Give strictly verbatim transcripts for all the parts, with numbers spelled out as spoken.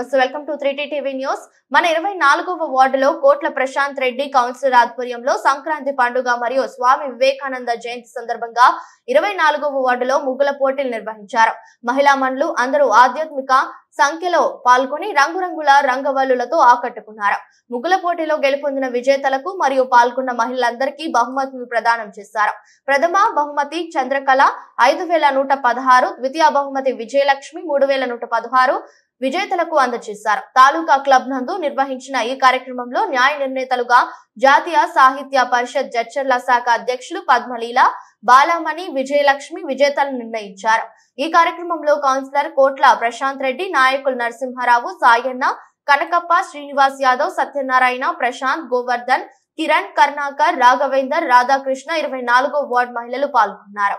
నమస్తే welcome to three T TV news. మన ఇరవై నాలుగవ వార్డులో కోట్ల ప్రశాంత్ రెడ్డి కౌన్సిలర్ ఆధ్వర్యంలో సంక్రాంతి పండుగ మరియు స్వామి వివేకానంద జయంతి సందర్భంగా ఇరవై నాలుగవ వార్డులో ముగ్గుల పోటీలు నిర్వహించారు. మహిళా మనులు అందరూ ఆధ్యాత్మిక సంఖ్యలో పాల్గొని రంగురంగుల రంగవల్లులతో ఆకట్టుకున్నారు. ముగ్గుల పోటీలో గెలుపొందిన విజేతలకు మరియు పాల్గొన్న మహిళలందరికీ బహుమతులు ప్రదానం చేశారు. ప్రథమ బహుమతి చంద్రకళ ఐదు వేల నూట పదహారు, ద్వితీయ బహుమతి విజయలక్ష్మి మూడు వేల నూట పదహారు విజేతలకు అందజేశారు. తాలూకా క్లబ్ నందు నిర్వహించిన ఈ కార్యక్రమంలో న్యాయ నిర్ణేతలుగా జాతీయ సాహిత్య పరిషత్ జడ్చర్ల శాఖ అధ్యక్షులు పద్మలీల, బాలామణి, విజయలక్ష్మి విజేతలను నిర్ణయించారు. ఈ కార్యక్రమంలో కౌన్సిలర్ కోట్ల ప్రశాంత్ రెడ్డి, నాయకులు నరసింహారావు, సాయన్న, కనకప్ప, శ్రీనివాస్ యాదవ్, సత్యనారాయణ, ప్రశాంత్, గోవర్ధన్, కిరణ్, కర్ణాకర్, రాఘవేందర్, రాధాకృష్ణ, ఇరవై నాలుగో వార్డు మహిళలు పాల్గొన్నారు.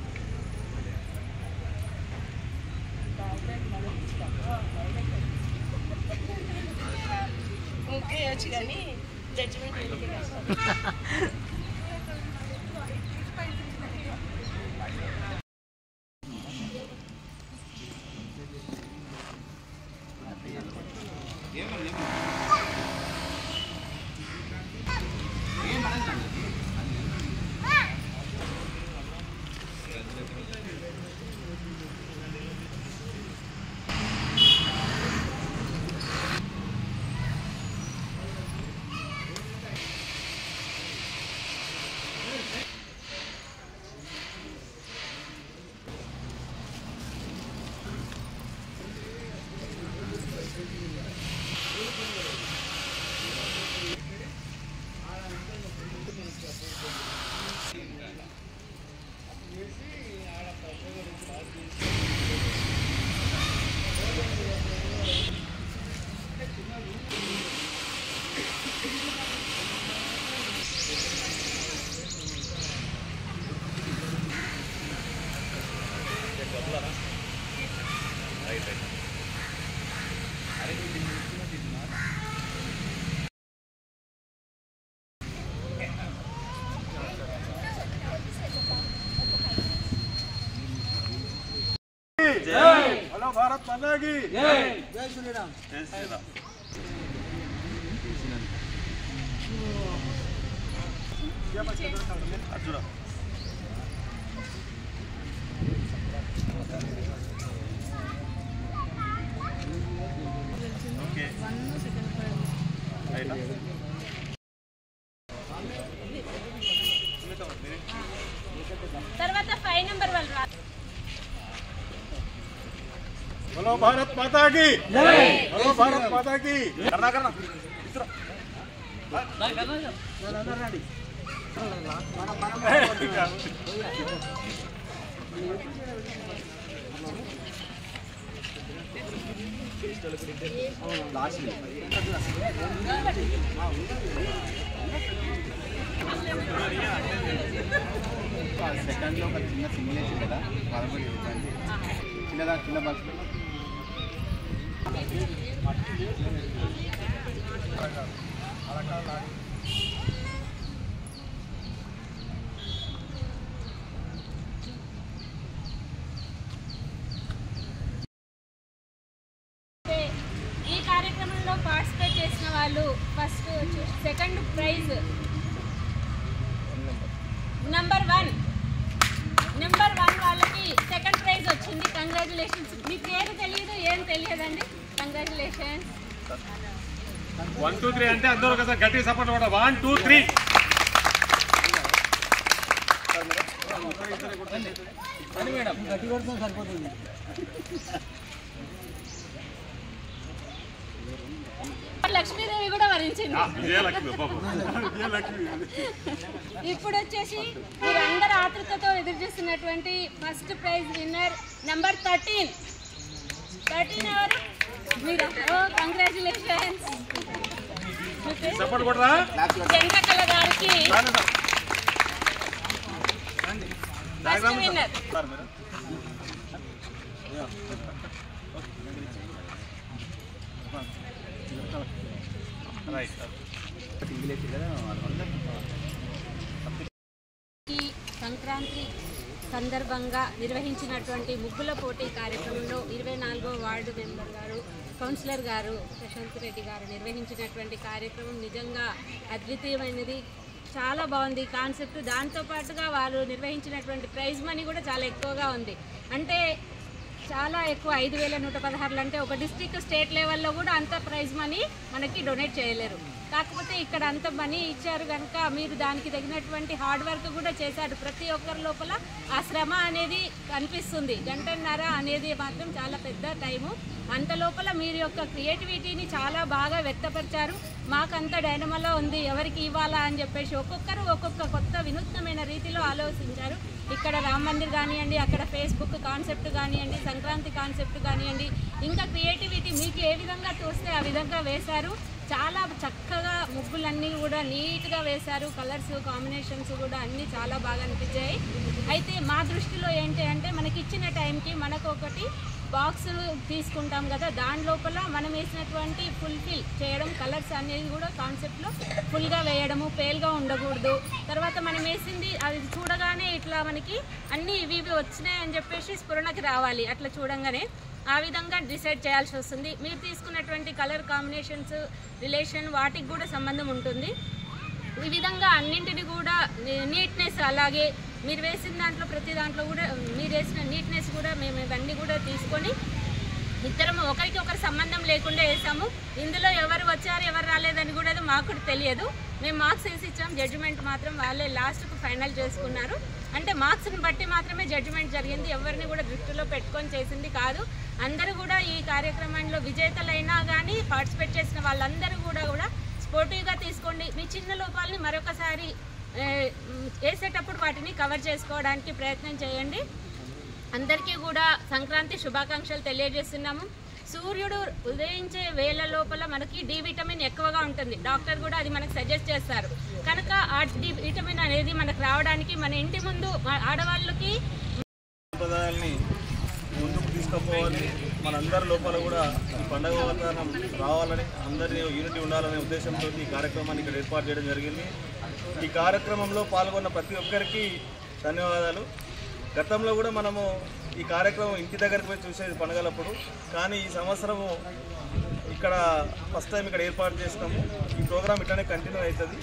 जय बोलो भारत माता की जय जय श्री राम जय श्री राम अर्जुन ओके తర్వాత ఫైవ్ నంబర్ వాళ్ళు बोलो भारत माता की जय बोलो भारत माता की करना करना इधर करना रेडी लास्ट में सेकंड లో ఒక చిన్న సిమ్యులేషన్ కదా పదకొండు చిన్నదా చిన్న బాక్స్ ఈ కార్యక్రమంలో పార్టిసిపేట్ చేసిన వాళ్ళు first second prize number one number one వాళ్ళకి సెకండ్ ప్రైజ్ వచ్చింది. కంగ్రాచులేషన్స్. మీ పేరు తెలియదు, ఏం తెలియదండి. కంగ్రాచులేషన్స్. వన్ టూ త్రీ అంటే అందరూ ఒకసారి గట్టిగా సపోర్ట్ కూడా వన్ టూ త్రీ మేడం గట్టి కొడుతుంది సరిపోతుంది. లక్ష్మీదేవి కూడా వరించింది. ఇప్పుడు వచ్చేసి మీరందరూ ఆతృతతో ఎదురు చూస్తున్నటువంటి first prize winner number thirteen thirteen ఎవరు మీరు? కంగ్రాచులేషన్స్. చంద్రకళ గారికి ఫస్ట్ విన్నర్. సంక్రాంతి సందర్భంగా నిర్వహించినటువంటి ముగ్గుల పోటీ కార్యక్రమంలో ఇరవై నాలుగవ వార్డు మెంబర్ గారు, కౌన్సిలర్ గారు ప్రశాంత్ రెడ్డి గారు నిర్వహించినటువంటి కార్యక్రమం నిజంగా అద్వితీయమైనది. చాలా బాగుంది కాన్సెప్ట్. దాంతోపాటుగా వారు నిర్వహించినటువంటి ప్రైజ్ మనీ కూడా చాలా ఎక్కువగా ఉంది. అంటే చాలా ఎక్కువ, ఐదు వేల నూట పదహారులు అంటే ఒక డిస్ట్రిక్ట్ స్టేట్ లెవెల్లో కూడా అంత ప్రైజ్ మనీ మనకి డొనేట్ చేయలేరు. కాకపోతే ఇక్కడ అంత మనీ ఇచ్చారు కనుక మీరు దానికి తగినటువంటి హార్డ్ వర్క్ కూడా చేశారు. ప్రతి ఒక్కరి లోపల ఆ శ్రమ అనేది కనిపిస్తుంది. గంటన్నర అనేది మాత్రం చాలా పెద్ద టైము. అంత లోపల మీరు యొక్క క్రియేటివిటీని చాలా బాగా వ్యక్తపరిచారు. మాకంత డైనమోలో ఉంది, ఎవరికి ఇవ్వాలా అని చెప్పేసి ఒక్కొక్కరు ఒక్కొక్క కొత్త వినూత్నమైన రీతిలో ఆలోచించారు. ఇక్కడ రామ్ మందిర్ కానివ్వండి, అక్కడ ఫేస్బుక్ కాన్సెప్ట్ కానివ్వండి, సంక్రాంతి కాన్సెప్ట్ కానివ్వండి, ఇంకా క్రియేటివిటీ మీకు ఏ విధంగా చూస్తే ఆ విధంగా వేశారు. చాలా చక్కగా ముగ్గులన్నీ కూడా నీట్గా వేశారు. కలర్స్ కాంబినేషన్స్ కూడా అన్నీ చాలా బాగా అనిపించాయి. అయితే మా దృష్టిలో ఏంటి అంటే మనకి ఇచ్చిన టైంకి మనకు ఒకటి బాక్స్ తీసుకుంటాం కదా, దాని లోపల మనం వేసినటువంటి ఫుల్ఫిల్ చేయడం, కలర్స్ అనేది కూడా కాన్సెప్ట్లో ఫుల్గా వేయడము, పేల్గా ఉండకూడదు. తర్వాత మనం వేసింది అది చూడగానే ఇట్లా మనకి అన్నీ ఇవి ఇవి వచ్చినాయి అని చెప్పేసి స్ఫురణకి రావాలి. అట్లా చూడంగానే ఆ విధంగా డిసైడ్ చేయాల్సి వస్తుంది. మీరు తీసుకున్నటువంటి కలర్ కాంబినేషన్స్, రిలేషన్ వాటికి కూడా సంబంధం ఉంటుంది. ఈ విధంగా అన్నింటిని కూడా నీట్నెస్, అలాగే మీరు వేసిన దాంట్లో ప్రతి దాంట్లో కూడా మీరు వేసిన నీట్నెస్ కూడా మేము ఇవన్నీ కూడా తీసుకొని ఇద్దరం ఒకరికి ఒకరి సంబంధం లేకుండా వేసాము. ఇందులో ఎవరు వచ్చారు ఎవరు రాలేదని కూడా మాకు తెలియదు. మేము మార్క్స్ వేసి ఇచ్చాం, జడ్జిమెంట్ మాత్రం వాళ్ళే లాస్ట్కు ఫైనల్ చేసుకున్నారు. అంటే మార్క్స్ని బట్టి మాత్రమే జడ్జిమెంట్ జరిగింది, ఎవరిని కూడా దృష్టిలో పెట్టుకొని చేసింది కాదు. అందరూ కూడా ఈ కార్యక్రమంలో విజేతలైనా కానీ పార్టిసిపేట్ చేసిన వాళ్ళందరూ కూడా కూడా స్పోర్టివ్గా తీసుకోండి. మీ చిన్న లోపాలని మరొకసారి వేసేటప్పుడు వాటిని కవర్ చేసుకోవడానికి ప్రయత్నం చేయండి. అందరికీ కూడా సంక్రాంతి శుభాకాంక్షలు తెలియజేస్తున్నాము. సూర్యుడు ఉదయించే వేళ లోపల మనకి డి విటమిన్ ఎక్కువగా ఉంటుంది. డాక్టర్ కూడా అది మనకు సజెస్ట్ చేస్తారు. కనుక ఆ డి విటమిన్ అనేది మనకు రావడానికి మన ఇంటి ముందు ఆడవాళ్ళకి సంప్రదాయాల్ని ముందుకు తీసుకుపోవాలి. మనందరి లోపల కూడా ఈ పండుగ వాతావరణం రావాలని, అందరి యూనిటీ ఉండాలనే ఉద్దేశంతో ఈ కార్యక్రమాన్ని ఇక్కడ ఏర్పాటు చేయడం జరిగింది. ఈ కార్యక్రమంలో పాల్గొన్న ప్రతి ఒక్కరికి ధన్యవాదాలు. గతంలో కూడా మనము ఈ కార్యక్రమం ఇంటి దగ్గరికి పోయి చూసేది పండుగలప్పుడు, కానీ ఈ సంవత్సరము ఇక్కడ ఫస్ట్ టైం ఇక్కడ ఏర్పాటు చేసినాము. ఈ ప్రోగ్రామ్ ఇట్లానే కంటిన్యూ అవుతుంది.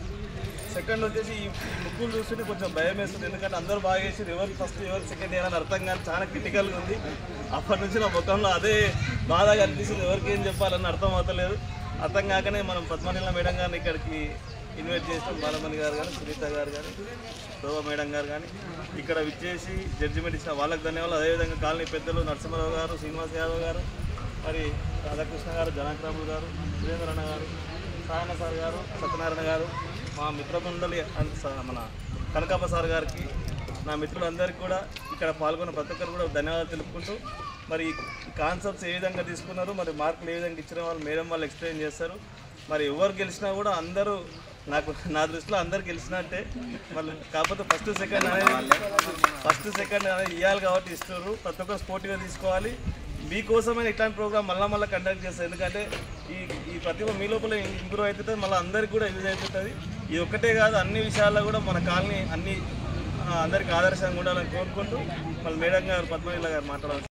సెకండ్ వచ్చేసి ఈ ముగ్గులు చూస్తుంటే కొంచెం భయం వేస్తుంది, ఎందుకంటే అందరూ బాగా చేసి ఎవరు ఫస్ట్ ఎవరు సెకండ్ అని అర్థం కానీ చాలా క్రిటికల్గా ఉంది. అప్పటి నుంచి నా ముఖంలో అదే బాధగా అనిపిస్తుంది, ఎవరికి ఏం చెప్పాలని అర్థం అవుతలేదు. అర్థం కాకనే మనం పద్మనీల మేడం గారిని ఇక్కడికి ఇన్వైట్ చేస్తాం. బాలమణి గారు కానీ, సునీత గారు కానీ, శోభా మేడం గారు కానీ ఇక్కడ విచ్చేసి జడ్జిమెంట్ ఇచ్చిన వాళ్ళకి ధన్యవాదాలు. అదేవిధంగా కాలనీ పెద్దలు నరసింహారావు గారు, శ్రీనివాస్ యాదవ్ గారు, మరి రాధాకృష్ణ గారు, జనాక్రాములు గారు, సురేంద్రన్న గారు, సాయన సార్ గారు, సత్యనారాయణ గారు, మా మిత్రమండలి మన కనకాప సార్ గారికి, నా మిత్రులందరికీ కూడా ఇక్కడ పాల్గొన్న ప్రతి ఒక్కరు కూడా ధన్యవాదాలు తెలుపుకుంటూ, మరి ఈ కాన్సెప్ట్స్ ఏ విధంగా తీసుకున్నారు, మరి మార్కులు ఏ విధంగా ఇచ్చిన వాళ్ళు మేడం వాళ్ళు ఎక్స్ప్లెయిన్ చేస్తారు. మరి ఎవరు గెలిచినా కూడా అందరూ నాకు నా దృష్టిలో అందరు గెలిచినట్టే. మళ్ళీ కాకపోతే ఫస్ట్ సెకండ్ అనేది ఫస్ట్ సెకండ్ అనేది ఇవ్వాలి కాబట్టి ఇస్తున్నారు. ప్రతి ఒక్కరు స్పోర్టివ్గా తీసుకోవాలి. మీకోసమైన ఇట్లాంటి ప్రోగ్రామ్ మళ్ళీ మళ్ళీ కండక్ట్ చేస్తారు, ఎందుకంటే ఈ ఈ ప్రతిభ మీ లోపల ఇంప్రూవ్ అవుతుంది, మళ్ళీ అందరికి కూడా యూజ్ అవుతుంది. ఇది ఒక్కటే కాదు, అన్ని విషయాల్లో కూడా మన కాలనీ అన్ని అందరికీ ఆదర్శంగా ఉండాలని కోరుకుంటూ మళ్ళీ మేడం గారు పద్మనీల గారు మాట్లాడాలి.